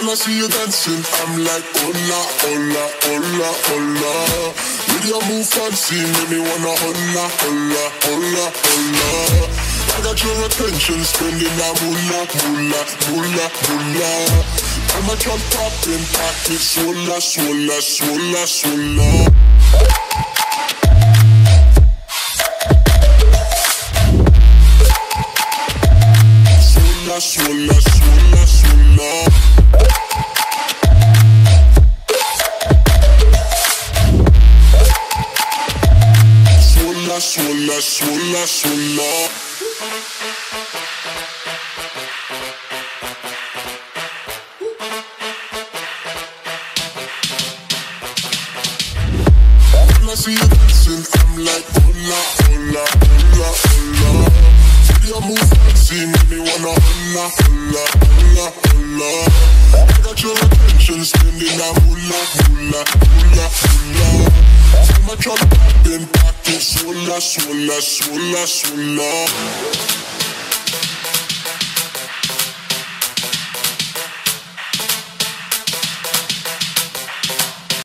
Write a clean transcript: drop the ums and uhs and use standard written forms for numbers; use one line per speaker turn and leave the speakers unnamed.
I see you dancing, I'm like, hola, hola, hola, hola. With your move fancy, make me wanna hola, hola, hola, hola. I got your attention, spending that moolah, moolah, moolah, moolah. I'm a drop popping, pocket, swola, swola, swola, swola. Swola, swola, swola, swola. Swola, swola, swola. When I see you dancing, I'm like, hola, hola, hola, hola. See you move fancy, make me wanna hola, hola, hola, hola. I got your attention, spending that moolah, moolah, moolah, moolah. I'm a drop popping, pocket, swola, swola, swola, swola.